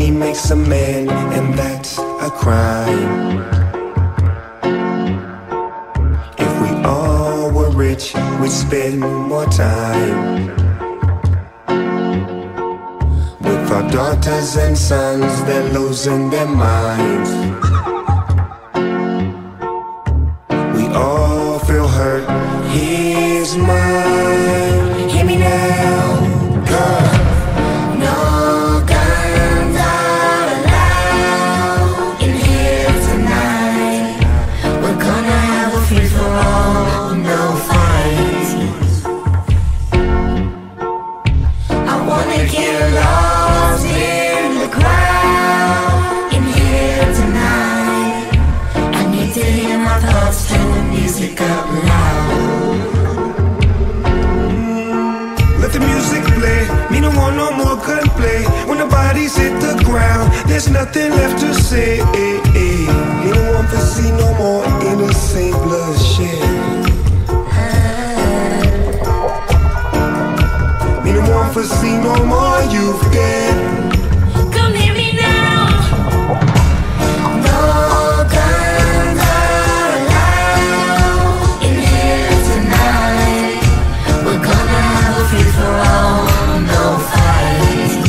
Money makes a man, and that's a crime. If we all were rich, we'd spend more time with our daughters and sons. They're losing their minds. We all feel hurt. Here's mine. Hear me now, girl. Let the music play, me no want no more gunplay. When the bodies hit the ground, there's nothing left to say. Me no want to see no more innocent bloodshed. Me no want to see no more youth dead. Come hear me now. No guns are allowed in here tonight. We're gonna have a free for all, no fight.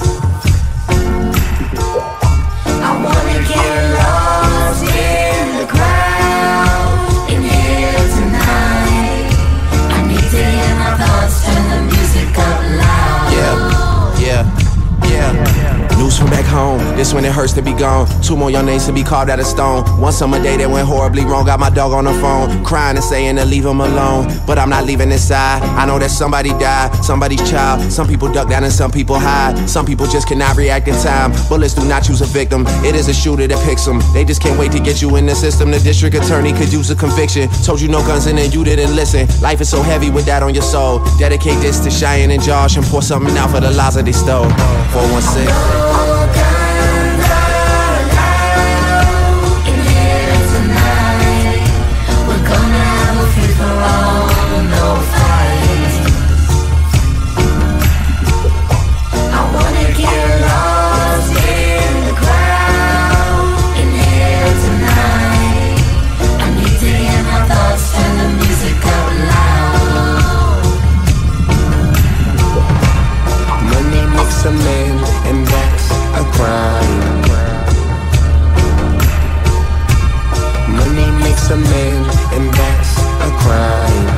I wanna get lost in the crowd in here tonight. I need to hear my thoughts, turn the music up loud. News from back home, this when it hurts to be gone. 2 more young names to be carved out of stone. One summer day that went horribly wrong. Got my dog on the phone, crying and saying to leave him alone. But I'm not leaving inside. I know that somebody died, somebody's child. Some people duck down and some people hide. Some people just cannot react in time. Bullets do not choose a victim, it is a shooter that picks them. They just can't wait to get you in the system. The district attorney could use a conviction. Told you no guns and then you didn't listen. Life is so heavy with that on your soul. Dedicate this to Cheyenne and Josh and pour something out for the lives that they stole. 416. A man, and that's a crime. Money makes a man, and that's a crime.